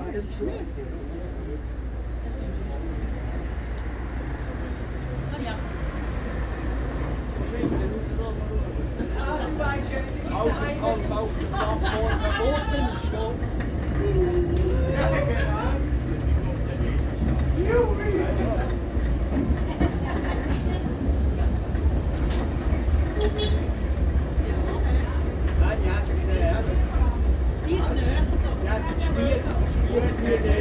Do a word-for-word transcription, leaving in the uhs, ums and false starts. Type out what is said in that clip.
Aufenthalt auf der Plattform verboten ist. Nein, ja, die ist näher. Ja, die Spiel, die Spiel ist